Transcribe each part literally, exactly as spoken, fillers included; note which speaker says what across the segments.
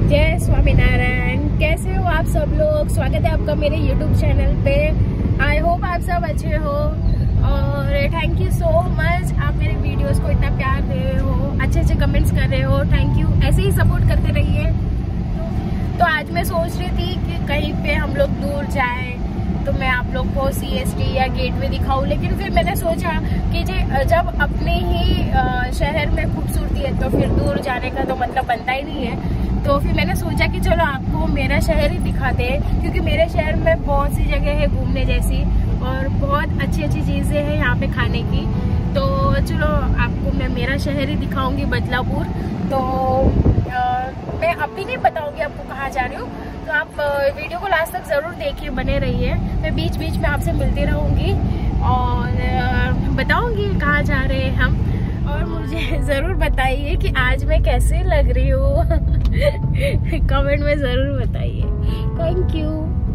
Speaker 1: जय स्वामीनारायण। कैसे हो आप सब लोग? स्वागत है आपका मेरे यूट्यूब चैनल पे। आई होप आप सब अच्छे हो और थैंक यू सो मच। आप मेरे वीडियोस को इतना प्यार दे रहे हो, अच्छे अच्छे कमेंट्स कर रहे हो, थैंक यू। ऐसे ही सपोर्ट करते रहिए। तो आज मैं सोच रही थी कि कहीं पे हम लोग दूर जाएं तो मैं आप लोग को सी एस टी या गेटवे दिखाऊं, लेकिन फिर मैंने सोचा कि जब अपने ही शहर में खूबसूरती है तो फिर दूर जाने का तो मतलब बनता ही नहीं है। तो फिर मैंने सोचा कि चलो आपको मेरा शहर ही दिखाते हैं, क्योंकि मेरे शहर में बहुत सी जगह है घूमने जैसी और बहुत अच्छी अच्छी चीज़ें हैं यहाँ पे खाने की। तो चलो आपको मैं मेरा शहर ही दिखाऊंगी, बदलापुर। तो आ, मैं अभी नहीं बताऊंगी आपको कहाँ जा रही हूँ, तो आप वीडियो को लास्ट तक ज़रूर देखिए, बने रहिए। मैं बीच बीच में आपसे मिलती रहूँगी और बताऊँगी कहाँ जा रहे हैं हम। और मुझे ज़रूर बताइए कि आज मैं कैसे लग रही हूँ कमेंट में ज़रूर बताइए। Thank you.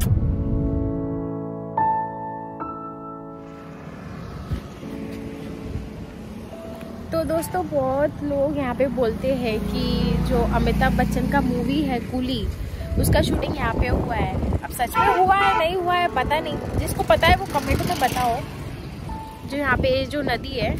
Speaker 1: तो दोस्तों, बहुत लोग यहाँ पे बोलते हैं कि जो अमिताभ बच्चन का मूवी है कूली, उसका शूटिंग यहाँ पे हुआ है। अब सच में हुआ है नहीं हुआ है पता नहीं, जिसको पता है वो कमेंट में बताओ। जो यहाँ पे जो नदी है,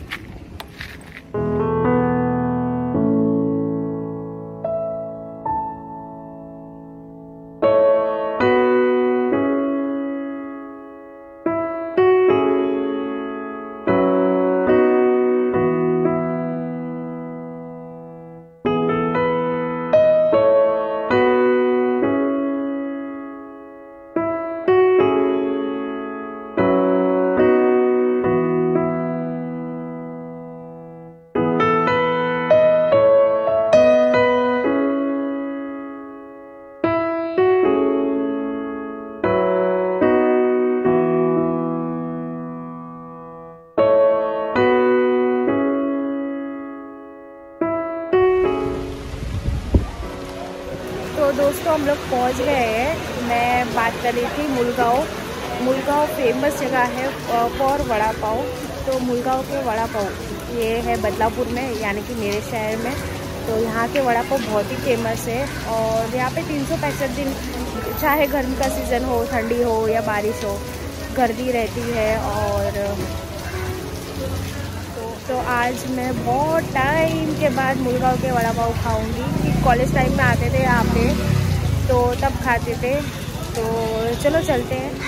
Speaker 1: तो दोस्तों हम लोग पहुंच गए हैं। मैं बात कर रही थी मुलगांव। मुलगांव फेमस जगह है फॉर वड़ा पाव। तो मुलगांव के वड़ा पाव ये है बदलापुर में, यानी कि मेरे शहर में। तो यहाँ के वड़ा पाव बहुत ही फेमस है और यहाँ पे तीन सौ पैंसठ दिन, चाहे गर्मी का सीज़न हो, ठंडी हो या बारिश हो, गर्दी रहती है। और तो आज मैं बहुत टाइम के बाद मुलगांव के वड़ा पाव खाऊंगी। कॉलेज टाइम में आते थे यहाँ पे तो तब खाते थे। तो चलो चलते हैं।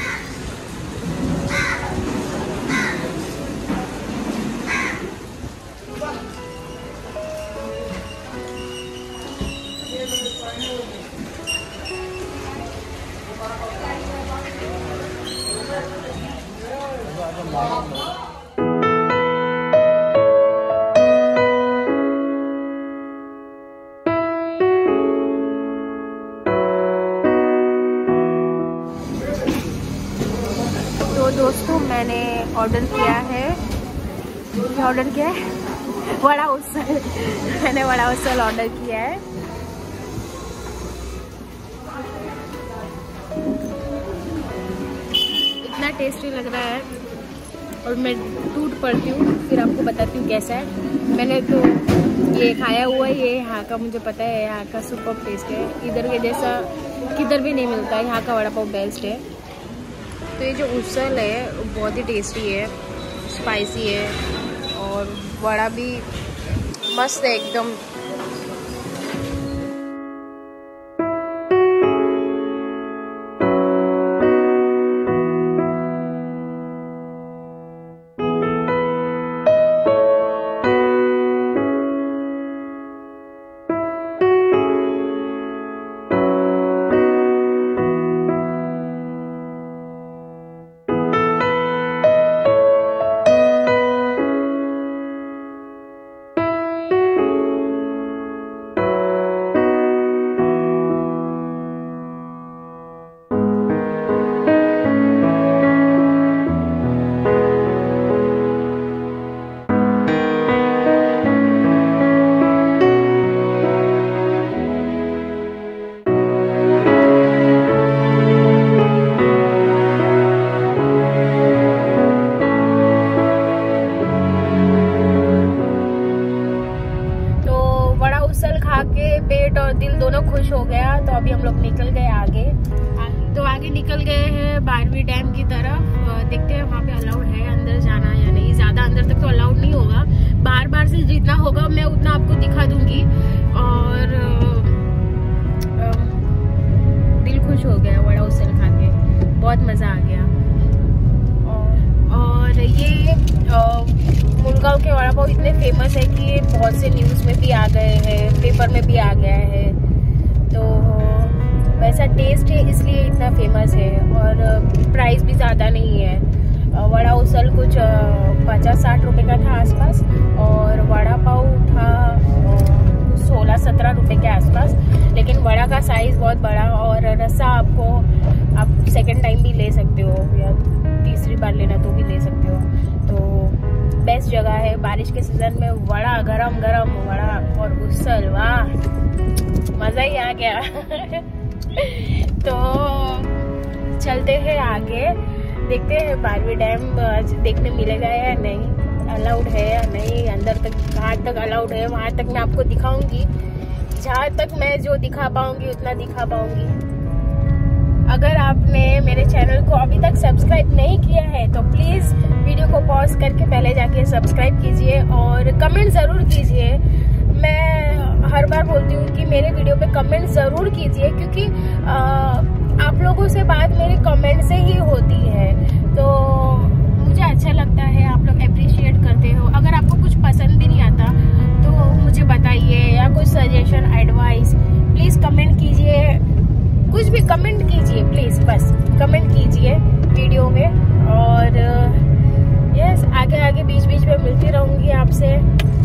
Speaker 1: तो दोस्तों मैंने ऑर्डर किया है, क्या ऑर्डर किया है? वड़ा उसल। मैंने वड़ा उसल ऑर्डर किया है। इतना टेस्टी लग रहा है और मैं टूट पड़ती हूँ, फिर आपको बताती हूँ कैसा है। मैंने तो ये खाया हुआ है, ये यहाँ का मुझे पता है, यहाँ का सुपर टेस्ट है। इधर के जैसा किधर भी नहीं मिलता है, यहाँ का वड़ा पाव बेस्ट है। तो ये जो उसल है बहुत ही टेस्टी है, स्पाइसी है और वड़ा भी मस्त है एकदम। दिल दोनों खुश हो गया। तो अभी हम लोग निकल गए आगे। तो आगे निकल गए हैं बारहवीं डैम की तरफ। देखते हैं वहाँ पे अलाउड है अंदर जाना या नहीं। ज़्यादा अंदर तक तो अलाउड नहीं होगा, बार बार से जितना होगा मैं उतना आपको दिखा दूंगी। और दिल खुश हो गया वड़ा उसल खा के, बहुत मज़ा आ गया। और, और ये मुलगांव के वड़ा पाव इतने फेमस है कि ये बहुत से न्यूज़ में भी आ गए हैं, पेपर में भी आ गया है। तो वैसा टेस्ट है इसलिए इतना फेमस है। और प्राइस भी ज़्यादा नहीं है। वड़ा उसल कुछ पचास साठ रुपए का था आसपास, और वड़ा पाव था सोलह सत्रह रुपए के आसपास। लेकिन वड़ा का साइज बहुत बड़ा, और रस्सा आपको आप सेकंड टाइम भी ले सकते हो या तीसरी बार लेना तो भी ले सकते हो। तो बेस्ट जगह है बारिश के सीजन में। वड़ा गरम गरम वड़ा और उसल, वाह मज़ा ही आ गया। तो चलते हैं आगे, देखते हैं बारहवीं डैम देखने मिलेगा या नहीं, अलाउड है या नहीं। अंदर तक कहाँ तक अलाउड है वहाँ तक मैं आपको दिखाऊंगी। जहाँ तक मैं जो दिखा पाऊंगी उतना दिखा पाऊंगी। अगर आपने मेरे चैनल को अभी तक सब्सक्राइब नहीं किया है तो प्लीज़ वीडियो को पॉज करके पहले जाके सब्सक्राइब कीजिए और कमेंट ज़रूर कीजिए। मैं हर बार बोलती हूँ कि मेरे वीडियो पे कमेंट ज़रूर कीजिए, क्योंकि आ, आप लोगों से बात मेरे कमेंट से ही होती है। तो मुझे अच्छा लगता है, आप लोग अप्रिशिएट करते हो। अगर आपको कुछ पसंद भी नहीं आता तो मुझे बताइए, या कुछ सजेशन एडवाइस प्लीज़ कमेंट कीजिए। कुछ भी कमेंट कीजिए प्लीज़, बस कमेंट कीजिए वीडियो में। और यस, आगे आगे बीच बीच में मिलती रहूँगी आपसे।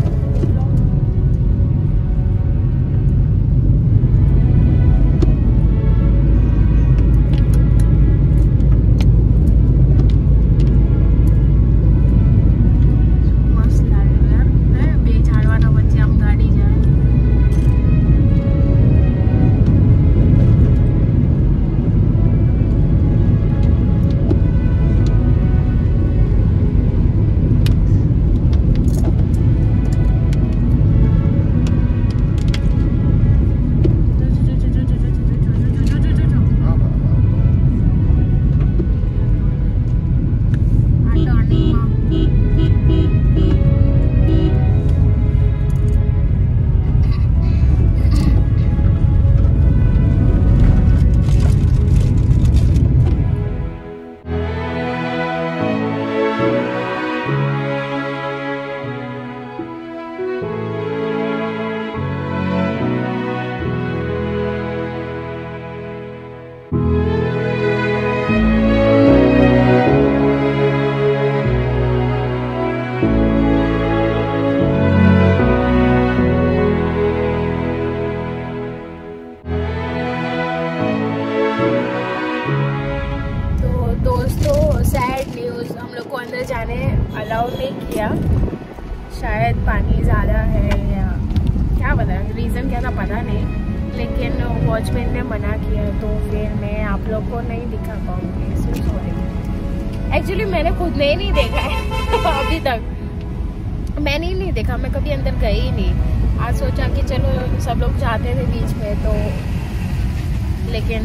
Speaker 1: जाने अलाउ नहीं किया, शायद पानी ज़्यादा है या क्या पता, रीज़न क्या था पता नहीं, लेकिन वॉचमैन ने मना किया तो फिर मैं आप लोग को नहीं दिखा पाऊँगी। So sorry. एक्चुअली मैंने खुद ने ही नहीं देखा है अभी तक, मैंने ही नहीं देखा, मैं कभी अंदर गई ही नहीं। आज सोचा कि चलो सब लोग जाते थे बीच में तो, लेकिन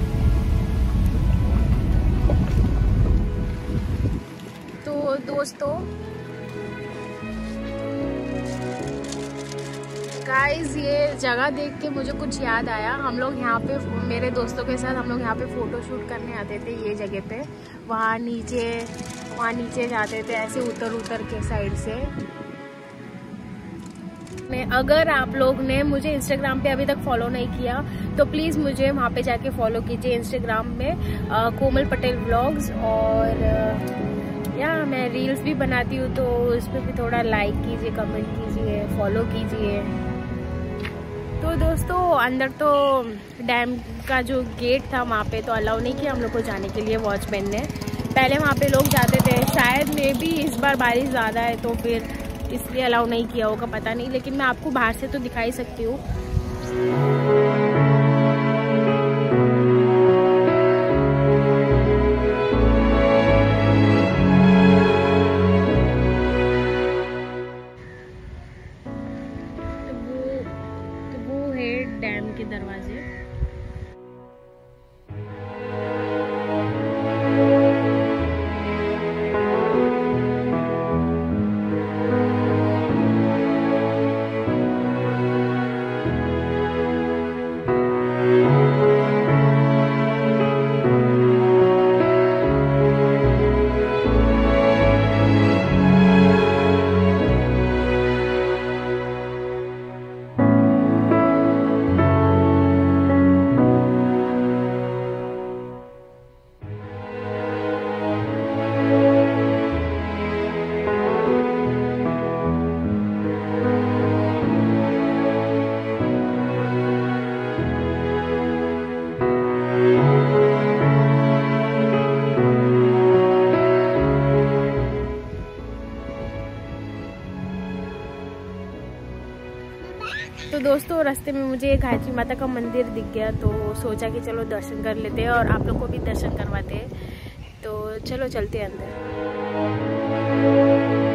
Speaker 1: तो दोस्तों गाइस ये जगह देख के मुझे कुछ याद आया। हम लोग यहाँ पे मेरे दोस्तों के साथ हम लोग यहाँ पे फ़ोटो शूट करने आते थे ये जगह पे। वहाँ नीचे वहाँ नीचे जाते थे ऐसे उतर उतर के साइड से। अगर आप लोग ने मुझे इंस्टाग्राम पे अभी तक फॉलो नहीं किया तो प्लीज़ मुझे वहाँ पे जाके फॉलो कीजिए इंस्टाग्राम में, आ, कोमल पटेल व्लॉग्स। और या मैं रील्स भी बनाती हूँ तो उस पर भी थोड़ा लाइक कीजिए, कमेंट कीजिए, फॉलो कीजिए। तो दोस्तों अंदर तो डैम का जो गेट था वहाँ पे तो अलाउ नहीं किया हम लोग को जाने के लिए वॉचमैन ने। पहले वहाँ पे लोग जाते थे, शायद मे भी इस बार बारिश ज़्यादा है तो फिर इसलिए अलाउ नहीं किया होगा, पता नहीं, लेकिन मैं आपको बाहर से तो दिखा ही सकती हूँ। डैम के दरवाजे। तो दोस्तों रास्ते में मुझे गायत्री माता का मंदिर दिख गया, तो सोचा कि चलो दर्शन कर लेते हैं और आप लोग को भी दर्शन करवाते हैं। तो चलो चलते हैं अंदर।